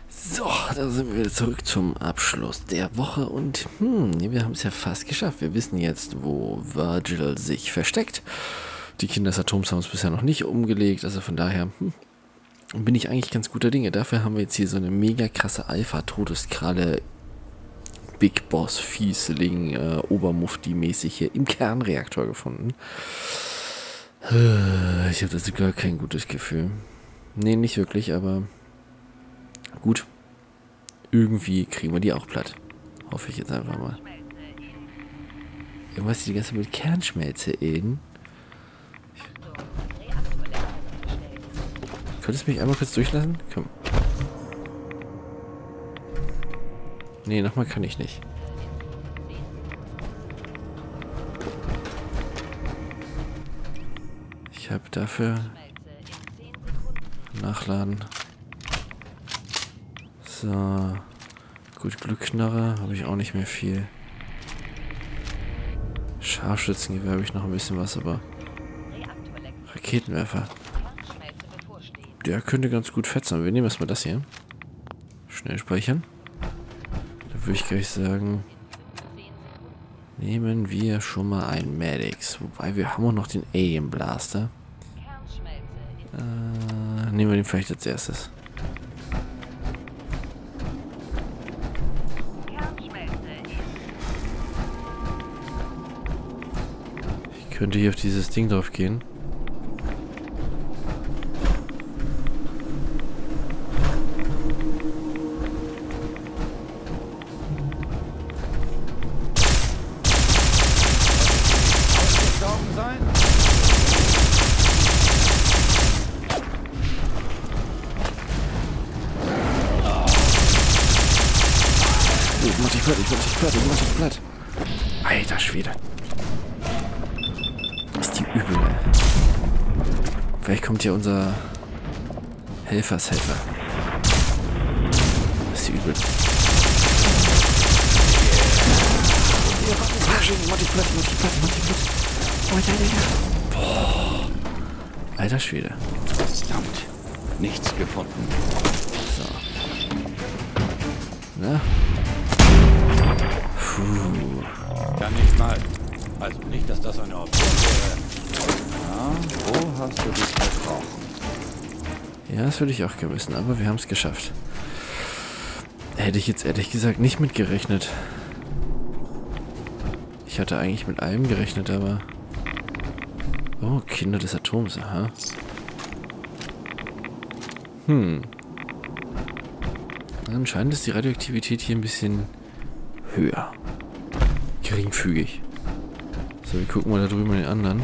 So, da sind wir wieder zurück zum Abschluss der Woche und wir haben es ja fast geschafft. Wir wissen jetzt, wo Virgil sich versteckt. Die Kinder des Atoms haben es bisher noch nicht umgelegt, also von daher bin ich eigentlich ganz guter Dinge. Dafür haben wir jetzt hier so eine mega krasse Alpha-Todeskralle Big Boss Fiesling Obermufti-mäßig hier im Kernreaktor gefunden. Ich habe da sogar kein gutes Gefühl. Nee, nicht wirklich, aber gut. Irgendwie kriegen wir die auch platt. Hoffe ich jetzt einfach mal. Irgendwas die ganze Zeit mit Kernschmelze in. Könntest du mich einmal kurz durchlassen? Komm. Nee, nochmal kann ich nicht. Ich habe dafür nachladen. So. Gut, Glückknarre habe ich auch nicht mehr viel. Scharfschützengewehr habe ich noch ein bisschen was, aber Raketenwerfer. Der könnte ganz gut fetzen. Wir nehmen erstmal das hier. Schnell speichern. Da würde ich gleich sagen, nehmen wir schon mal einen Medics. Wobei wir haben auch noch den Alien Blaster. Nehmen wir den vielleicht als erstes. Ich könnte hier auf dieses Ding drauf gehen. Ich wollte dich platt. Alter Schwede. Ist die übel, ey. Vielleicht kommt hier unser Helfershelfer. Ist die übel. Mach dich platt. Boah. Alter Schwede. Verdammt. Nichts gefunden. So. Na? Kann nicht mal. Also nicht, dass das eine Option wäre. Ja, wo hast du dich verbrochen? Ja, das würde ich auch gerne wissen, aber wir haben es geschafft. Hätte ich jetzt ehrlich gesagt nicht mitgerechnet. Ich hatte eigentlich mit allem gerechnet, aber... Oh, Kinder des Atoms, aha. Anscheinend ist die Radioaktivität hier ein bisschen höher. Geringfügig. So, wir gucken mal da drüben an den anderen.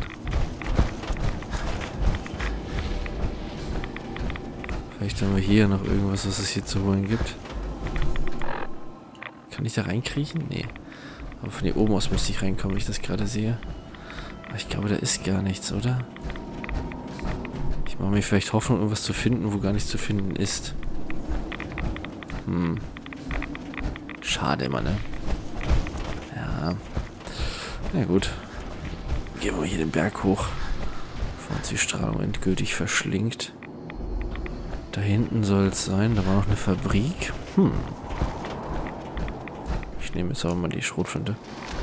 Vielleicht haben wir hier noch irgendwas, was es hier zu holen gibt. Kann ich da reinkriechen? Nee. Aber von hier oben aus müsste ich reinkommen, wenn ich das gerade sehe. Aber ich glaube, da ist gar nichts, oder? Ich mache mir vielleicht Hoffnung, irgendwas zu finden, wo gar nichts zu finden ist. Schade immer, ne? Ja. Na gut. Gehen wir hier den Berg hoch. Bevor uns die Strahlung endgültig verschlingt. Da hinten soll es sein. Da war noch eine Fabrik. Ich nehme jetzt aber mal die Schrotflinte.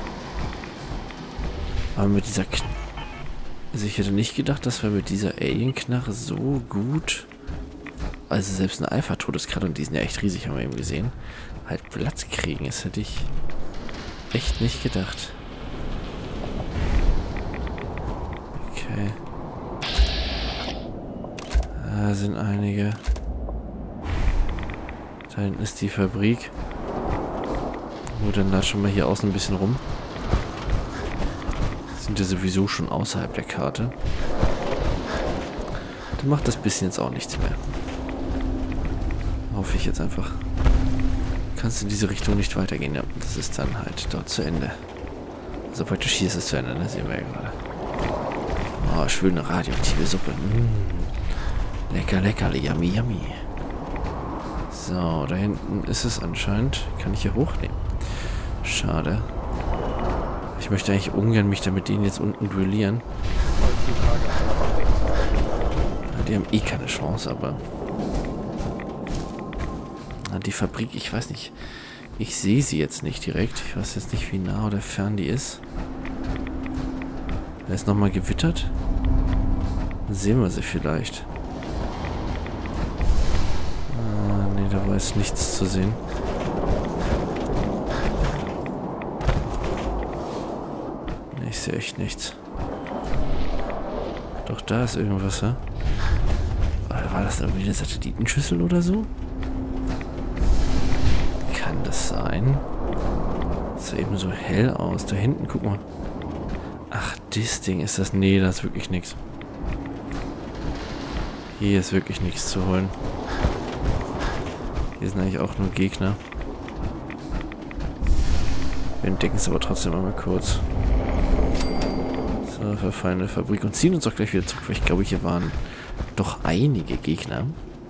Aber mit dieser also ich hätte nicht gedacht, dass wir mit dieser Alien-Knarre so gut... Also selbst eine Alpha-Todeskralle, und die sind ja echt riesig, haben wir eben gesehen, halt Platz kriegen. Das hätte ich echt nicht gedacht. Okay. Da sind einige. Da hinten ist die Fabrik. Gut, dann latschen wir hier außen ein bisschen rum. Sind ja sowieso schon außerhalb der Karte. Dann macht das bisschen jetzt auch nichts mehr. Hoffe ich jetzt einfach. Kannst in diese Richtung nicht weitergehen. Ja, das ist dann halt dort zu Ende. Also praktisch hier ist es zu Ende, ne? Sehen wir ja gerade. Oh, schöne radioaktive Suppe. Lecker, lecker, yummy, yummy. So, da hinten ist es anscheinend. Kann ich hier hochnehmen? Schade. Ich möchte eigentlich ungern mich da mit denen jetzt unten duellieren. Ja, die haben eh keine Chance, aber... Die Fabrik, ich weiß nicht. Ich sehe sie jetzt nicht direkt. Ich weiß jetzt nicht, wie nah oder fern die ist. Da ist nochmal gewittert. Dann sehen wir sie vielleicht. Nee, da war jetzt nichts zu sehen. Nee, ich sehe echt nichts. Doch, da ist irgendwas, ja? War das irgendwie eine Satellitenschüssel oder so? Kann das sein? Das sah eben so hell aus. Da hinten, guck mal. Ach, das Ding ist das. Nee, da ist wirklich nichts. Hier ist wirklich nichts zu holen. Hier sind eigentlich auch nur Gegner. Wir entdecken es aber trotzdem einmal kurz. So, verfallene Fabrik. Und ziehen uns auch gleich wieder zurück, weil ich glaube, hier waren doch einige Gegner.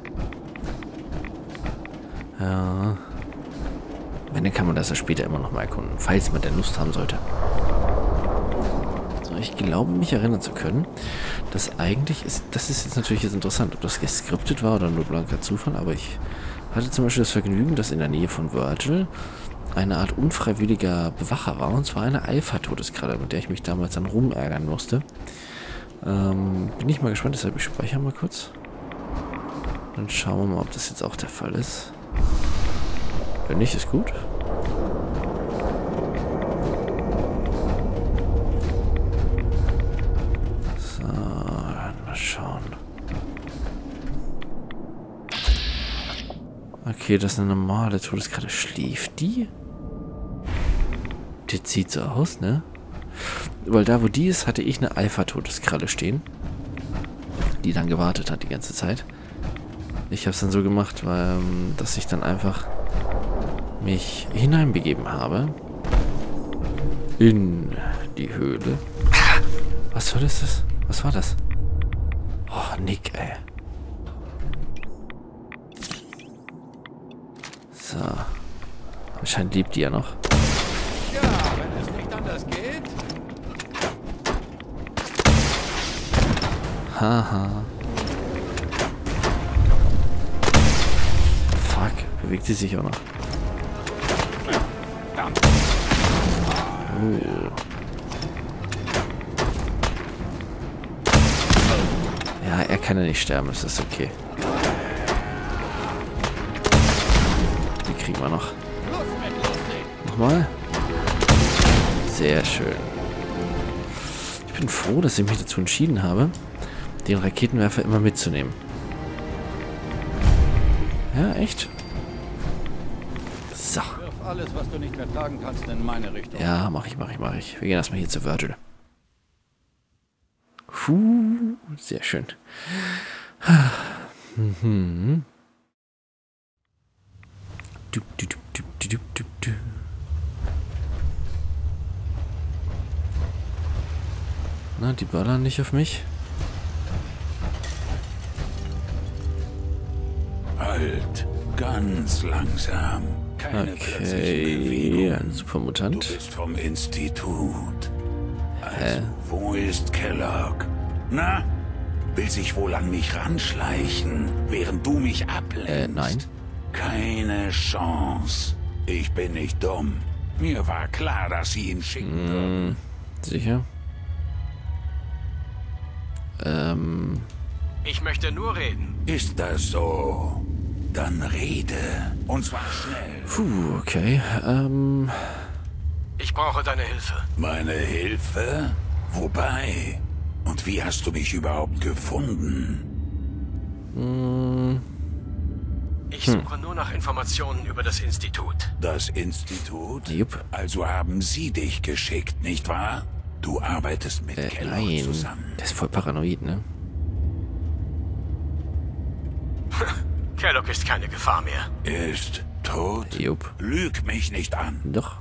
Ja. Wenn, dann kann man das ja später immer noch mal erkunden, falls man denn Lust haben sollte. So, ich glaube, mich erinnern zu können, dass eigentlich ist, das ist jetzt natürlich jetzt interessant, ob das geskriptet war oder nur blanker Zufall, aber ich hatte zum Beispiel das Vergnügen, dass in der Nähe von Virgil eine Art unfreiwilliger Bewacher war, und zwar eine Alpha-Todeskralle, mit der ich mich damals dann rumärgern musste. Bin ich mal gespannt, deshalb ich speichere mal kurz. Dann schauen wir mal, ob das jetzt auch der Fall ist. Wenn nicht, ist gut. So, mal schauen. Okay, das ist eine normale Todeskralle. Schläft die? Das sieht so aus, ne? Weil da, wo die ist, hatte ich eine Alpha-Todeskralle stehen. Die dann gewartet hat die ganze Zeit. Ich habe es dann so gemacht, weil, dass ich dann einfach mich hineinbegeben habe. In die Höhle. Was war das? Was war das? Oh, Nick, ey. So. Anscheinend lebt die ja noch. Ja, wenn es nicht anders geht. Haha. Fuck, bewegt sie sich auch noch. Ja, er kann ja nicht sterben, das ist okay. Die kriegen wir noch. Nochmal. Sehr schön. Ich bin froh, dass ich mich dazu entschieden habe, den Raketenwerfer immer mitzunehmen. Ja, echt? So. Wirf alles, was du nicht mehr tragen kannst, in meine Richtung. Ja, mach ich. Wir gehen erstmal hier zu Virgil. Sehr schön. Na, die ballern nicht auf mich. Halt, ganz langsam. Keine plötzliche Bewegung. Ein Supermutant. Du bist vom Institut. Also, wo ist Kellogg? Na? Will sich wohl an mich ranschleichen, während du mich ablenkst? Nein. Keine Chance. Ich bin nicht dumm. Mir war klar, dass sie ihn schicken würden. Sicher? Ich möchte nur reden. Ist das so? Dann rede. Und zwar schnell. Okay. Ich brauche deine Hilfe. Meine Hilfe? Wobei? Und wie hast du mich überhaupt gefunden? Ich suche nur nach Informationen über das Institut. Das Institut? Jupp. Also haben sie dich geschickt, nicht wahr? Du arbeitest mit Kellogg Nein. zusammen. Der ist voll paranoid, ne? Kellogg ist keine Gefahr mehr. Ist tot? Jupp. Lüg mich nicht an. Doch.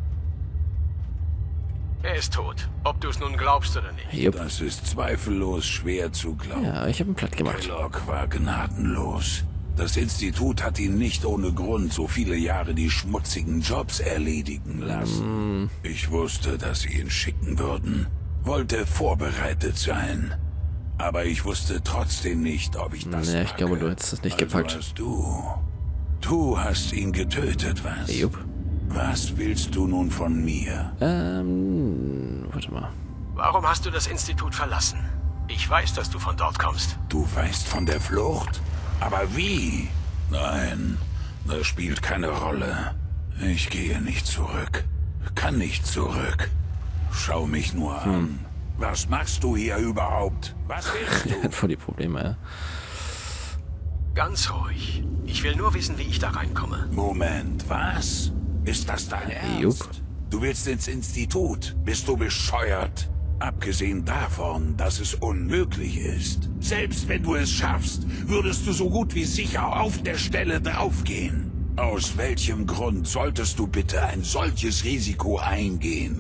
Er ist tot. Ob du es nun glaubst oder nicht. Jupp. Das ist zweifellos schwer zu glauben. Ja, ich habe ihn platt gemacht. Kellogg war gnadenlos. Das Institut hat ihn nicht ohne Grund so viele Jahre die schmutzigen Jobs erledigen lassen. Ich wusste, dass sie ihn schicken würden. Wollte vorbereitet sein. Aber ich wusste trotzdem nicht, ob ich das Ja, ich glaube, du hättest das nicht gepackt. Also hast du Du hast ihn getötet, was? Jupp. Was willst du nun von mir? Warte mal. Warum hast du das Institut verlassen? Ich weiß, dass du von dort kommst. Du weißt von der Flucht? Aber wie? Nein, das spielt keine Rolle. Ich gehe nicht zurück. Kann nicht zurück. Schau mich nur an. Was machst du hier überhaupt? Was willst Er du? hat voll die Probleme, ja. Ganz ruhig. Ich will nur wissen, wie ich da reinkomme. Moment, was? Ist das dein Ernst? Jupp. Du willst ins Institut? Bist du bescheuert? Abgesehen davon, dass es unmöglich ist. Selbst wenn du es schaffst, würdest du so gut wie sicher auf der Stelle draufgehen. Aus welchem Grund solltest du bitte ein solches Risiko eingehen?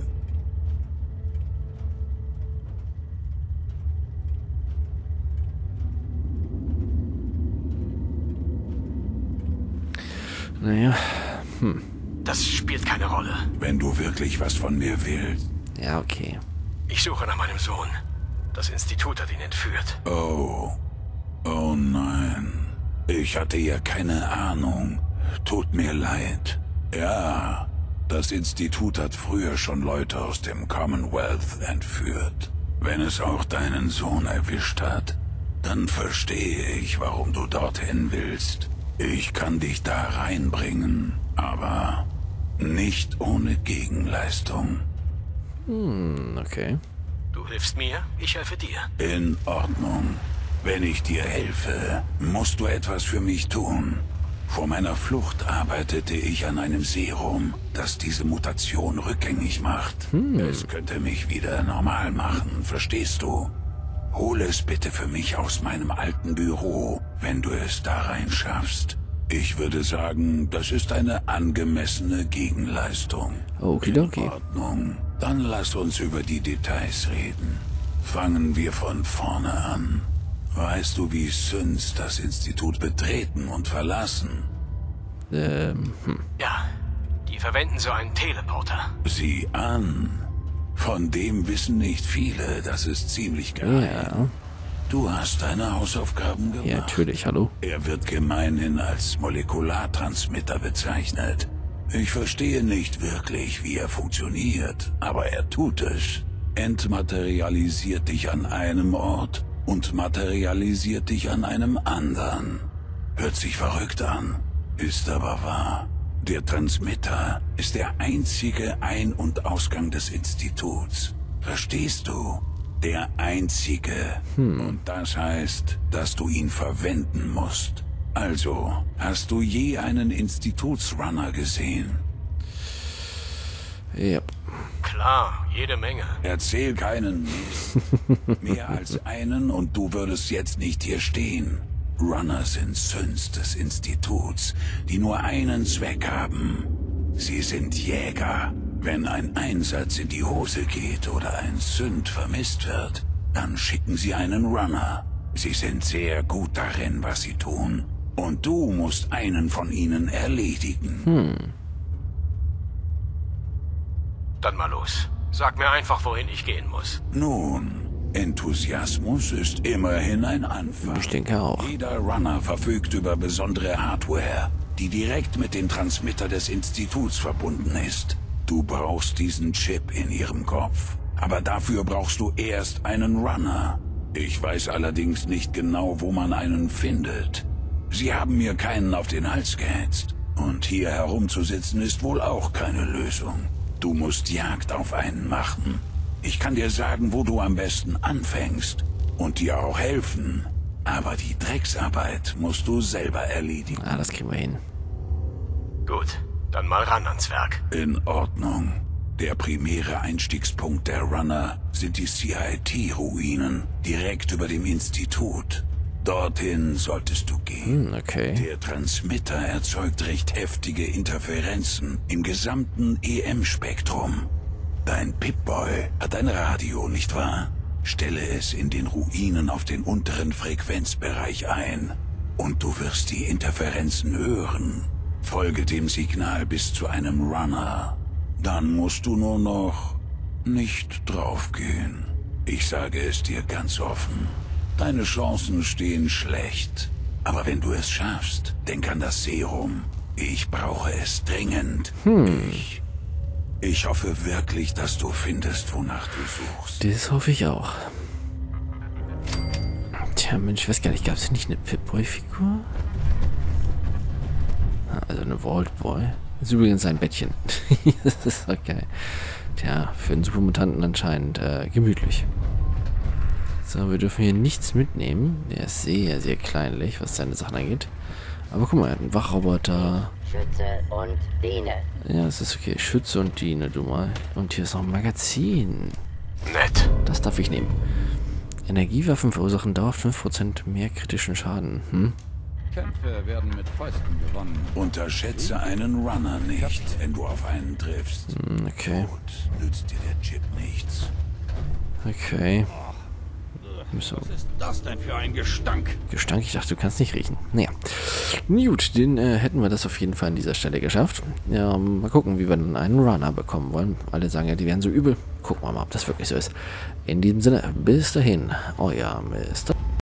Naja. Das spielt keine Rolle. Wenn du wirklich was von mir willst. Ja, okay. Ich suche nach meinem Sohn. Das Institut hat ihn entführt. Oh. Oh nein. Ich hatte ja keine Ahnung. Tut mir leid. Ja, das Institut hat früher schon Leute aus dem Commonwealth entführt. Wenn es auch deinen Sohn erwischt hat, dann verstehe ich, warum du dorthin willst. Ich kann dich da reinbringen, aber nicht ohne Gegenleistung. Okay. Du hilfst mir, ich helfe dir. In Ordnung. Wenn ich dir helfe, musst du etwas für mich tun. Vor meiner Flucht arbeitete ich an einem Serum, das diese Mutation rückgängig macht. Es könnte mich wieder normal machen, verstehst du? Hole es bitte für mich aus meinem alten Büro, wenn du es da reinschaffst. Ich würde sagen, das ist eine angemessene Gegenleistung. Okidoki. In Ordnung. Dann lass uns über die Details reden. Fangen wir von vorne an. Weißt du, wie Süns das Institut betreten und verlassen? Ja, die verwenden so einen Teleporter. Sieh an. Von dem wissen nicht viele, das ist ziemlich geheim. Ja. Du hast deine Hausaufgaben gemacht. Ja, natürlich, hallo. Er wird gemeinhin als Molekulartransmitter bezeichnet. Ich verstehe nicht wirklich, wie er funktioniert, aber er tut es. Entmaterialisiert dich an einem Ort und materialisiert dich an einem anderen. Hört sich verrückt an, ist aber wahr. Der Transmitter ist der einzige Ein- und Ausgang des Instituts. Verstehst du? Der einzige. Und das heißt, dass du ihn verwenden musst. Also, hast du je einen Institutsrunner gesehen? Ja. Klar, jede Menge. Erzähl keinen Mist. Mehr als einen und du würdest jetzt nicht hier stehen. Runner sind Süns des Instituts, die nur einen Zweck haben. Sie sind Jäger. Wenn ein Einsatz in die Hose geht oder ein Sünd vermisst wird, dann schicken sie einen Runner. Sie sind sehr gut darin, was sie tun. Und du musst einen von ihnen erledigen. Dann mal los. Sag mir einfach, wohin ich gehen muss. Nun, Enthusiasmus ist immerhin ein Anfang. Ich denke auch. Jeder Runner verfügt über besondere Hardware, die direkt mit dem Transmitter des Instituts verbunden ist. Du brauchst diesen Chip in ihrem Kopf. Aber dafür brauchst du erst einen Runner. Ich weiß allerdings nicht genau, wo man einen findet. Sie haben mir keinen auf den Hals gehetzt. Und hier herumzusitzen ist wohl auch keine Lösung. Du musst Jagd auf einen machen. Ich kann dir sagen, wo du am besten anfängst. Und dir auch helfen. Aber die Drecksarbeit musst du selber erledigen. Ah, das kriegen wir hin. Gut, dann mal ran ans Werk. In Ordnung. Der primäre Einstiegspunkt der Runner sind die CIT-Ruinen, direkt über dem Institut. Dorthin solltest du gehen. Okay. Der Transmitter erzeugt recht heftige Interferenzen im gesamten EM-Spektrum. Dein Pip-Boy hat ein Radio, nicht wahr? Stelle es in den Ruinen auf den unteren Frequenzbereich ein. Und du wirst die Interferenzen hören. Folge dem Signal bis zu einem Runner. Dann musst du nur noch nicht draufgehen. Ich sage es dir ganz offen. Deine Chancen stehen schlecht. Aber wenn du es schaffst, denk an das Serum. Ich brauche es dringend. Ich hoffe wirklich, dass du findest, wonach du suchst. Das hoffe ich auch. Tja, Mensch, ich weiß gar nicht, gab es nicht eine Pip-Boy-Figur? Also eine Vault-Boy. Das ist übrigens sein Bettchen. Das ist okay. Tja, für einen Supermutanten anscheinend gemütlich. So, wir dürfen hier nichts mitnehmen. Der ist sehr, sehr kleinlich, was seine Sachen angeht. Aber guck mal, er hat einen Wachroboter. Schütze und diene. Ja, das ist okay. Schütze und diene, du mal. Und hier ist noch ein Magazin. Nett. Das darf ich nehmen. Energiewaffen verursachen dauerhaft 5% mehr kritischen Schaden. Kämpfe werden mit Fäusten gewonnen. Unterschätze einen Runner nicht, wenn du auf einen triffst. Okay. Gut, nützt dir der Chip nichts. Okay. So. Was ist das denn für ein Gestank? Gestank, ich dachte, du kannst nicht riechen. Naja. Gut, den hätten wir das auf jeden Fall an dieser Stelle geschafft. Ja, mal gucken, wie wir dann einen Runner bekommen wollen. Alle sagen ja, die wären so übel. Gucken wir mal, ob das wirklich so ist. In diesem Sinne, bis dahin, euer Mr.